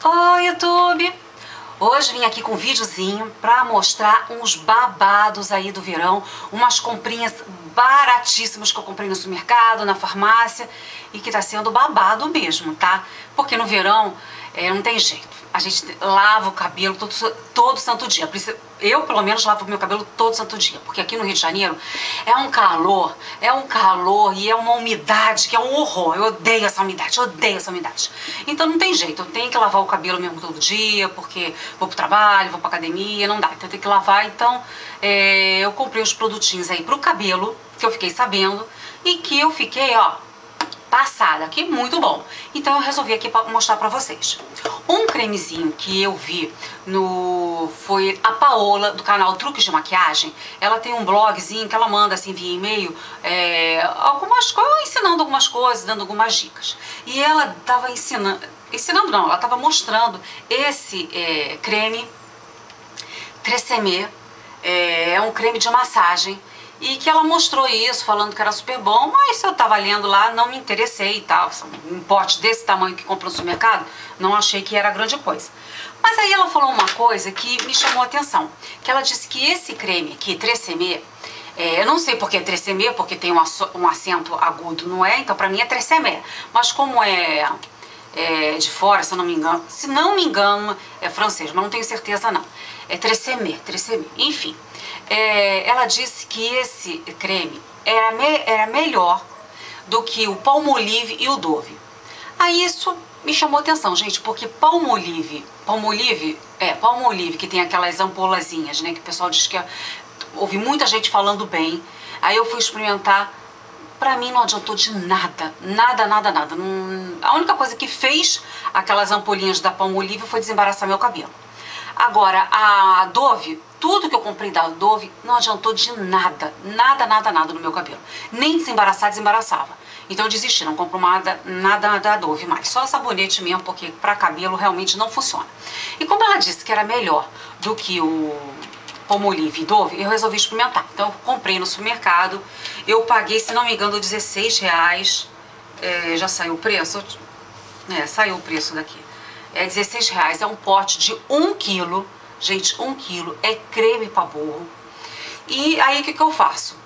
Oi, YouTube! Hoje vim aqui com um videozinho pra mostrar uns babados aí do verão, umas comprinhas baratíssimas que eu comprei no supermercado, na farmácia e que tá sendo babado mesmo, tá? Porque no verão não tem jeito. A gente lava o cabelo todo santo dia. Eu, pelo menos, lavo o meu cabelo todo santo dia. Porque aqui no Rio de Janeiro é um calor e é uma umidade que é um horror. Eu odeio essa umidade, Então não tem jeito, eu tenho que lavar o cabelo mesmo todo dia, porque vou pro trabalho, vou pra academia, não dá. Então eu tenho que lavar, então eu comprei os produtinhos aí pro cabelo, que eu fiquei sabendo, e que eu fiquei, ó, passada, que muito bom. Então eu resolvi aqui mostrar pra vocês. Um cremezinho que eu vi foi a Paola, do canal Truques de Maquiagem. Ela tem um blogzinho que ela manda assim via e-mail, ensinando algumas coisas, dando algumas dicas. E ela tava ela tava mostrando esse creme Tresemmé, é um creme de massagem. E que ela mostrou isso, falando que era super bom, mas eu tava lendo lá, não me interessei e tal. Um pote desse tamanho que compra no supermercado, não achei que era grande coisa. Mas aí ela falou uma coisa que me chamou a atenção, que ela disse que esse creme aqui, Tresemmé, eu não sei porque é Tresemmé, porque tem um acento agudo, não é? Então pra mim é Tresemmé. Mas como é de fora, se não me engano, é francês, mas não tenho certeza não. É Tresemmé, enfim. Ela disse que esse creme era melhor do que o Palmolive e o Dove. Aí isso me chamou atenção, gente, porque Palmolive, que tem aquelas ampolazinhas, né, que o pessoal diz que ouvi muita gente falando bem. Aí eu fui experimentar, pra mim não adiantou de nada. A única coisa que fez aquelas ampolinhas da Palmolive foi desembaraçar meu cabelo. Agora, a Dove, tudo que eu comprei da Dove não adiantou de nada no meu cabelo. Nem desembaraçava. Então eu desisti, não compro nada da Dove mais. Só sabonete mesmo, porque pra cabelo realmente não funciona. E como ela disse que era melhor do que o Palmolive e Dove, eu resolvi experimentar. Então eu comprei no supermercado, eu paguei, se não me engano, R$16. Já saiu o preço? Saiu o preço daqui. É R$16, é um pote de 1 quilo, gente, 1 quilo, é creme pra burro. E aí o que eu faço?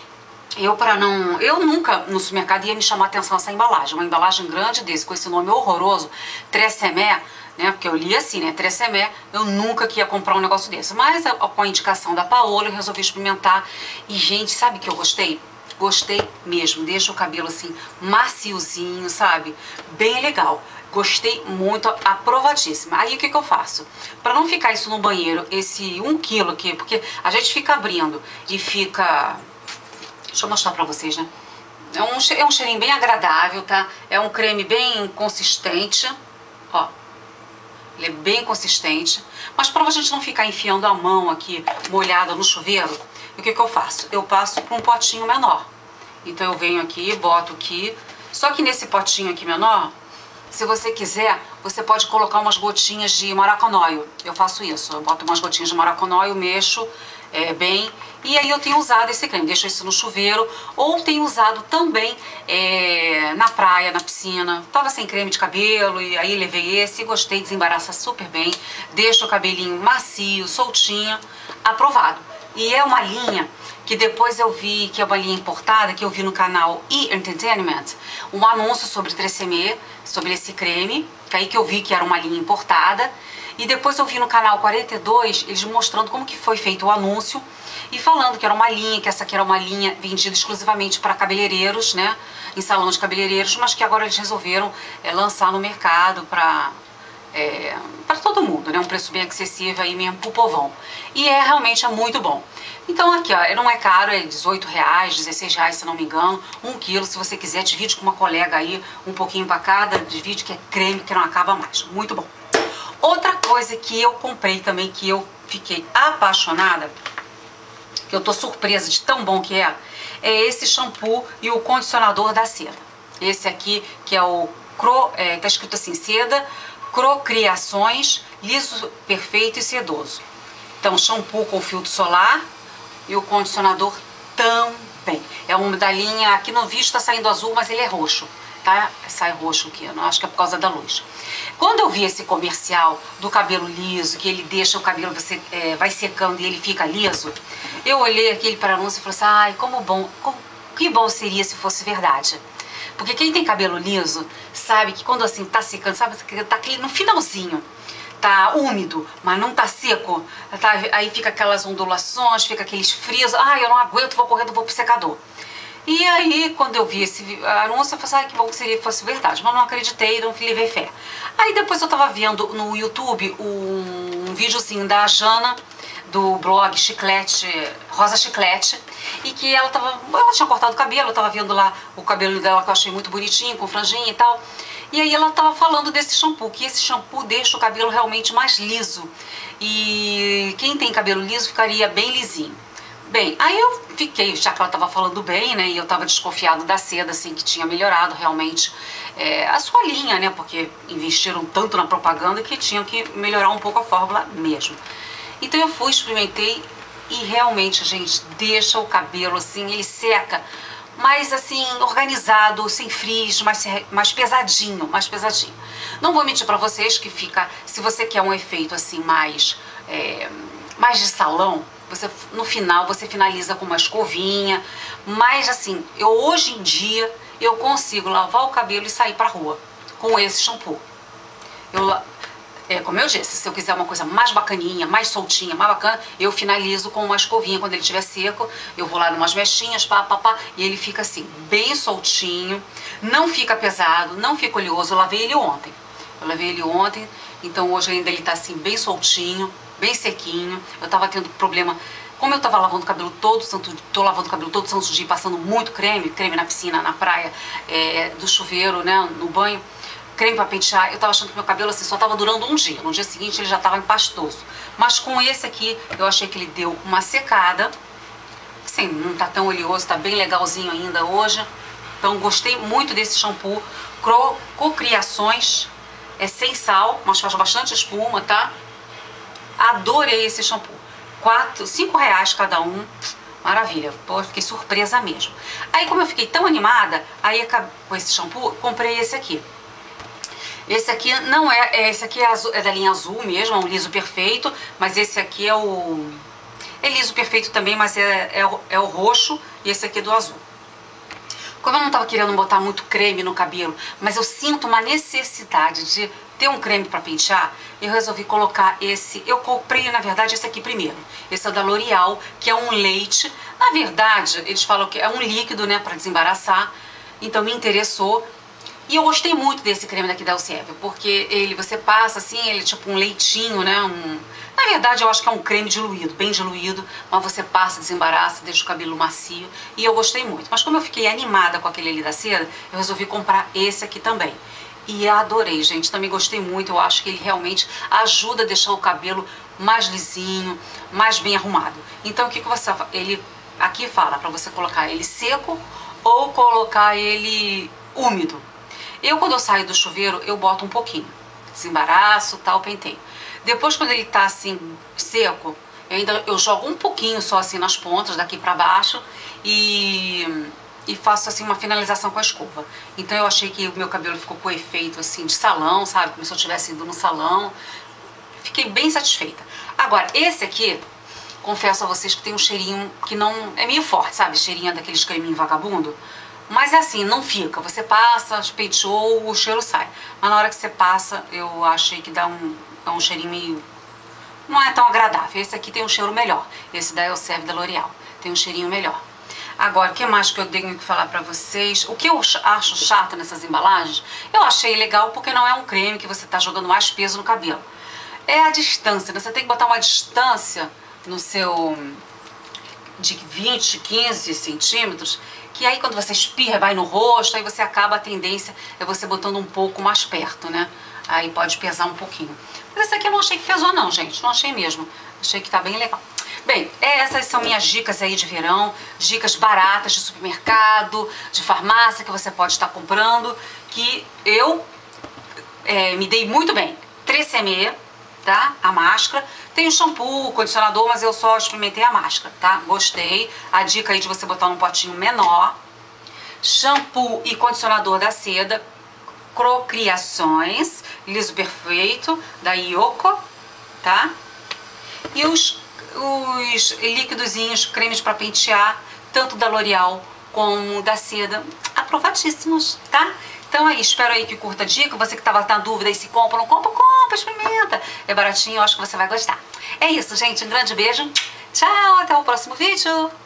Eu nunca no supermercado ia me chamar a atenção essa embalagem, uma embalagem grande desse, com esse nome horroroso, Tresemmé, né, porque eu li assim, né, Tresemmé, eu nunca ia comprar um negócio desse. Mas com a indicação da Paola, eu resolvi experimentar e, gente, sabe o que eu gostei? Gostei mesmo, deixa o cabelo assim, maciozinho, sabe? Bem legal. Gostei muito, aprovadíssima. Aí o que eu faço? Pra não ficar isso no banheiro, esse 1 quilo aqui, porque a gente fica abrindo e fica... Deixa eu mostrar pra vocês, né? É um cheirinho bem agradável, tá? É um creme bem consistente, ó. Ele é bem consistente. Mas pra gente não ficar enfiando a mão aqui, molhada no chuveiro, o que eu faço? Eu passo pra um potinho menor. Então eu venho aqui, boto aqui. Só que nesse potinho aqui menor, se você quiser, você pode colocar umas gotinhas de maracanóio. Eu faço isso, eu boto umas gotinhas de maracanóio, mexo bem. E aí eu tenho usado esse creme, deixo isso no chuveiro. Ou tenho usado também na praia, na piscina. Tava sem creme de cabelo e aí levei esse e gostei, desembaraça super bem. Deixa o cabelinho macio, soltinho, aprovado. E é uma linha que depois eu vi, que é uma linha importada, que eu vi no canal E-Entertainment, um anúncio sobre Tresemmé, sobre esse creme, que aí que eu vi que era uma linha importada. E depois eu vi no canal 42, eles mostrando como que foi feito o anúncio e falando que era uma linha, que essa aqui era uma linha vendida exclusivamente para cabeleireiros, né, em salão de cabeleireiros, mas que agora eles resolveram lançar no mercado para todo mundo, né, um preço bem acessível aí mesmo pro povão. E realmente é muito bom. Então aqui, ó, não é caro, é R$18, R$16, se não me engano, 1 quilo. Se você quiser, divide com uma colega aí, um pouquinho para cada, divide, que é creme que não acaba mais. Muito bom. Outra coisa que eu comprei também, que eu fiquei apaixonada, que eu tô surpresa de tão bom que é esse shampoo e o condicionador da seda. Esse aqui, que é o tá escrito assim, seda, Crocriações, liso, perfeito e sedoso. Então, shampoo com filtro solar e o condicionador também. É um da linha, aqui no vídeo está saindo azul, mas ele é roxo. tá? Sai roxo aqui, eu não acho que é por causa da luz. Quando eu vi esse comercial do cabelo liso, que ele deixa o cabelo, você vai secando e ele fica liso, eu olhei aquele para anúncio e falei assim, ai, que bom seria se fosse verdade. Porque quem tem cabelo liso sabe que quando assim tá secando, sabe que tá aquele no finalzinho, tá úmido, mas não tá seco, tá, aí fica aquelas ondulações, fica aqueles frios, ai, eu não aguento, vou correndo, vou pro secador. E aí, quando eu vi esse anúncio, eu falei assim, ah, que bom que seria, fosse verdade. Mas não acreditei, não levei fé. Aí depois eu tava vendo no YouTube um videozinho da Jana, do blog Chiclete, Rosa Chiclete, e que ela tinha cortado o cabelo, eu tava vendo lá o cabelo dela, que eu achei muito bonitinho, com franjinha e tal. E aí ela tava falando desse shampoo, que esse shampoo deixa o cabelo realmente mais liso. E quem tem cabelo liso ficaria bem lisinho. Bem, aí eu fiquei, já que ela estava falando bem, né, e eu estava desconfiado da seda, assim, que tinha melhorado realmente a sua linha, né, porque investiram tanto na propaganda que tinham que melhorar um pouco a fórmula mesmo. Então eu fui, experimentei e realmente, gente, deixa o cabelo assim, ele seca, mais assim, organizado, sem frizz, mais pesadinho, mais pesadinho. Não vou mentir pra vocês que fica, se você quer um efeito assim mais de salão, no final você finaliza com uma escovinha, mas assim, hoje em dia eu consigo lavar o cabelo e sair pra rua com esse shampoo. Como eu disse, se eu quiser uma coisa mais bacaninha, mais soltinha, mais bacana, eu finalizo com uma escovinha. Quando ele estiver seco, eu vou lá numas mechinhas, e ele fica assim, bem soltinho, não fica pesado, não fica oleoso. Eu lavei ele ontem, então hoje ainda ele tá assim, bem soltinho, bem sequinho. Eu tava tendo problema, como eu tava lavando o cabelo tô lavando o cabelo todo santo dia, passando muito creme na piscina, na praia, do chuveiro, né, no banho, creme pra pentear, eu tava achando que meu cabelo assim só tava durando um dia. No dia seguinte ele já tava empastoso. Mas com esse aqui, eu achei que ele deu uma secada. Assim, não tá tão oleoso, tá bem legalzinho ainda hoje. Então gostei muito desse shampoo. Cocriações, sem sal, mas faz bastante espuma, tá? Adorei esse shampoo. R$5 cada um. Maravilha, pô, fiquei surpresa mesmo. Aí como eu fiquei tão animada, aí com esse shampoo, comprei esse aqui. Esse aqui não esse aqui é da linha azul mesmo, é um liso perfeito, mas esse aqui é liso perfeito também, mas é o roxo, e esse aqui é do azul. Como eu não estava querendo botar muito creme no cabelo, mas eu sinto uma necessidade de ter um creme para pentear, eu resolvi colocar esse. Eu comprei, na verdade, esse aqui primeiro. Esse é da L'Oreal, que é um leite. Na verdade, eles falam que é um líquido, né, para desembaraçar. Então me interessou. E eu gostei muito desse creme daqui da Elseve, porque você passa assim, ele é tipo um leitinho, né? Na verdade, eu acho que é um creme diluído, bem diluído, mas você passa, desembaraça, deixa o cabelo macio, e eu gostei muito. Mas como eu fiquei animada com aquele ali da seda, eu resolvi comprar esse aqui também. E adorei, gente, também gostei muito, eu acho que ele realmente ajuda a deixar o cabelo mais lisinho, mais bem arrumado. Então, o que ele aqui fala para você colocar ele seco ou colocar ele úmido. Quando eu saio do chuveiro, eu boto um pouquinho, desembaraço, tal, penteio. Depois, quando ele tá assim, seco, eu jogo um pouquinho só assim nas pontas, daqui pra baixo, e faço assim uma finalização com a escova. Então eu achei que o meu cabelo ficou com efeito assim de salão, sabe? Como se eu tivesse indo no salão. Fiquei bem satisfeita. Agora, esse aqui, confesso a vocês que tem um cheirinho que não é meio forte, sabe? Cheirinho daqueles creminho vagabundo. Mas é assim, não fica. Você passa, penteou, o cheiro sai. Mas na hora que você passa, eu achei que dá um cheirinho meio... Não é tão agradável. Esse aqui tem um cheiro melhor. Esse da Elseve da L'Oreal. Tem um cheirinho melhor. Agora, o que mais que eu tenho que falar pra vocês? O que eu acho chato nessas embalagens, eu achei legal porque não é um creme que você tá jogando mais peso no cabelo. É a distância, né? Você tem que botar uma distância no seu... de 20, 15 centímetros, que aí quando você espirra, vai no rosto, aí você acaba, a tendência é você botando um pouco mais perto, né? Aí pode pesar um pouquinho. Mas esse aqui eu não achei que pesou não, gente, não achei mesmo. Achei que tá bem legal. Bem, essas são minhas dicas aí de verão, dicas baratas de supermercado, de farmácia que você pode estar comprando, que eu me dei muito bem. 3CM, tá? A máscara. Tem o shampoo, o condicionador, mas eu só experimentei a máscara, tá? Gostei. A dica aí de você botar num potinho menor. shampoo e condicionador da Seda, Crocriações, liso perfeito, da Yoko, tá? E os líquidozinhos, cremes para pentear, tanto da L'Oréal como da Seda, aprovadíssimos, tá? Então aí, espero aí que curta a dica. Você que tava na dúvida aí se compra ou não compra, compra, experimenta. É baratinho, eu acho que você vai gostar. É isso, gente. Um grande beijo. Tchau, até o próximo vídeo.